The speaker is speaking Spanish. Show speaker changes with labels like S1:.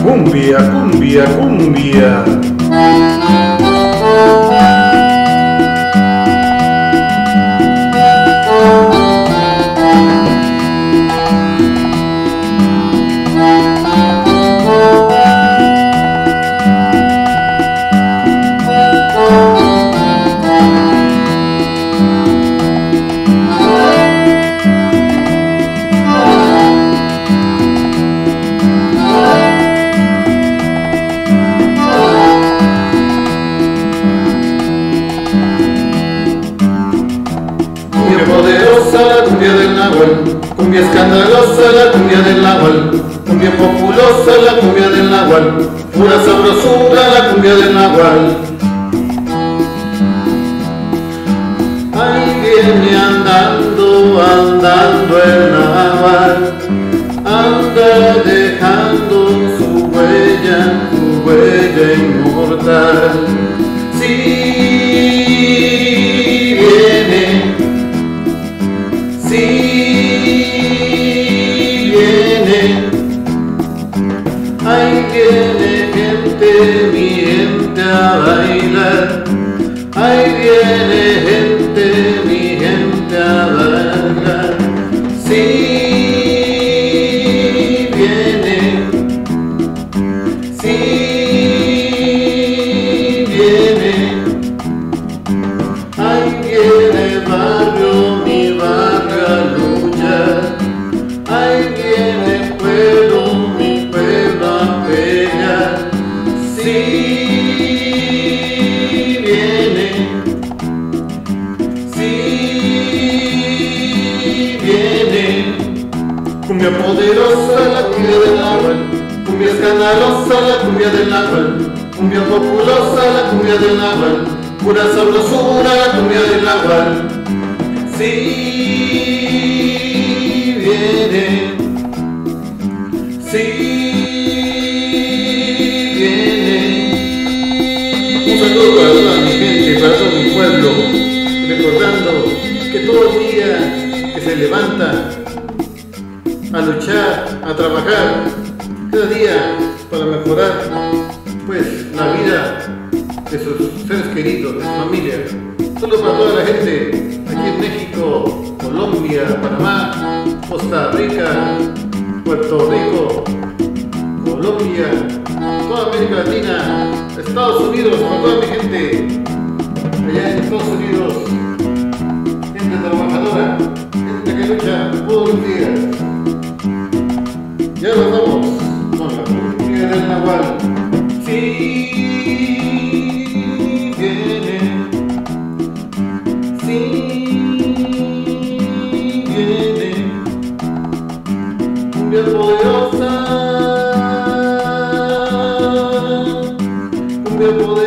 S1: Cumbia, cumbia, cumbia.
S2: La cumbia del Nahual, cumbia escandalosa, la cumbia del Nahual, cumbia populosa, la cumbia del Nahual, pura sabrosura, la cumbia del Nahual. Ahí viene andando, andando el Nahual, anda dejando su huella inmortal. Sí, ahí viene gente, mi gente a bailar. Ahí viene gente, mi gente a bailar. Sí, viene, sí, viene. Ahí viene barrio, mi barrio a luchar. Ahí viene pueblo, mi pueblo a pelear. Sí, viene, sí, viene. Cumbia poderosa, la cumbia del Nahual, cumbia escandalosa, la cumbia del Nahual, cumbia populosa, la cumbia del Nahual, pura sabrosura, la cumbia del Nahual. Sí, viene, sí, viene. Un saludo para toda mi gente, para todo mi pueblo, recordando que todo el día que se levanta a luchar, a trabajar, cada día para mejorar pues la vida de sus seres queridos, de su familia. Solo para toda la gente aquí en México, Colombia, Panamá, Costa Rica, Puerto Rico, Colombia, toda América Latina, Estados Unidos, para toda mi gente allá en Estados Unidos, gente trabajadora, gente que lucha todos los días. Ya nos vamos con la cumbia del Nahual. Sí, viene, sí, viene. Cumbia poderosa, cumbia poderosa.